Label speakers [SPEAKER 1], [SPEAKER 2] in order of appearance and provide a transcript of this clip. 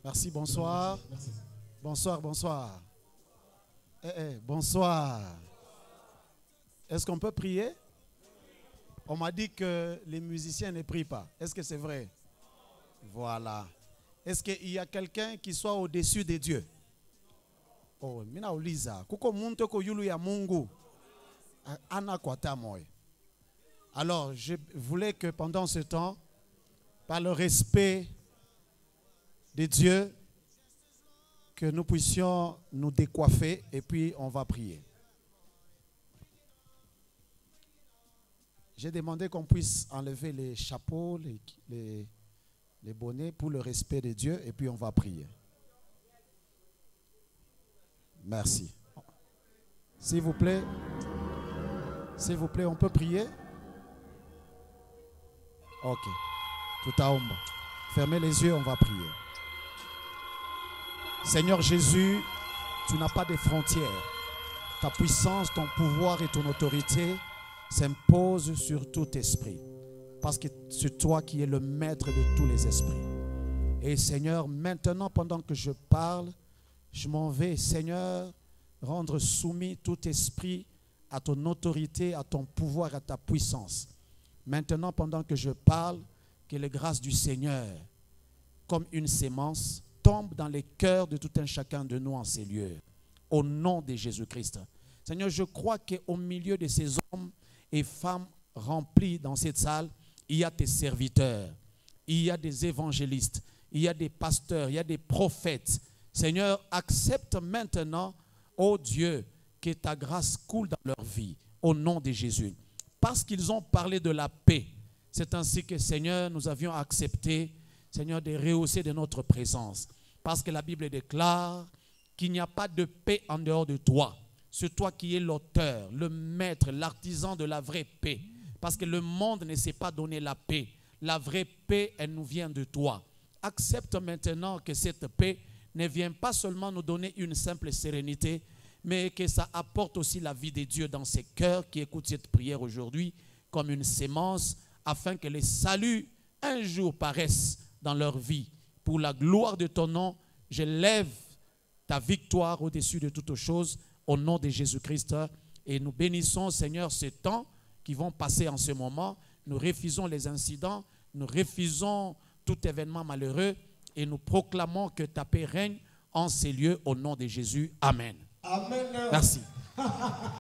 [SPEAKER 1] Merci, bonsoir. Bonsoir, bonsoir. Bonsoir. Est-ce qu'on peut prier? On m'a dit que les musiciens ne prient pas. Est-ce que c'est vrai? Voilà. Est-ce qu'il y a quelqu'un qui soit au-dessus de Dieu? Oh, mina uliza. Kuko muntu ko yulu ya Mungu. Ana kwata moy. Alors, je voulais que pendant ce temps, par le respect de Dieu, que nous puissions nous décoiffer et puis on va prier. J'ai demandé qu'on puisse enlever les chapeaux, les bonnets pour le respect de Dieu et puis on va prier. Merci. S'il vous plaît, on peut prier? Ok. Tout à ombre. Fermez les yeux, on va prier. Seigneur Jésus, tu n'as pas de frontières. Ta puissance, ton pouvoir et ton autorité s'imposent sur tout esprit. Parce que c'est toi qui es le maître de tous les esprits. Et Seigneur, maintenant, pendant que je parle, je m'en vais, Seigneur, rendre soumis tout esprit à ton autorité, à ton pouvoir, à ta puissance. Maintenant, pendant que je parle, que les grâces du Seigneur, comme une sémence, tombent dans les cœurs de tout un chacun de nous en ces lieux. Au nom de Jésus-Christ. Seigneur, je crois qu'au milieu de ces hommes et femmes remplis dans cette salle, il y a tes serviteurs, il y a des évangélistes, il y a des pasteurs, il y a des prophètes. Seigneur, accepte maintenant, ô Dieu, que ta grâce coule dans leur vie, au nom de Jésus. Parce qu'ils ont parlé de la paix, c'est ainsi que, Seigneur, nous avions accepté, Seigneur, de rehausser de notre présence. Parce que la Bible déclare qu'il n'y a pas de paix en dehors de toi. C'est toi qui es l'auteur, le maître, l'artisan de la vraie paix. Parce que le monde ne sait pas donner la paix. La vraie paix, elle nous vient de toi. Accepte maintenant que cette paix ne vient pas seulement nous donner une simple sérénité, mais que ça apporte aussi la vie de Dieu dans ces cœurs qui écoutent cette prière aujourd'hui comme une sémence, afin que les saluts un jour paraissent dans leur vie. Pour la gloire de ton nom, je lève ta victoire au-dessus de toutes choses au nom de Jésus-Christ. Et nous bénissons, Seigneur, ces temps qui vont passer en ce moment. Nous refusons les incidents, nous refusons tout événement malheureux et nous proclamons que ta paix règne en ces lieux au nom de Jésus. Amen.
[SPEAKER 2] Amen.
[SPEAKER 1] Merci.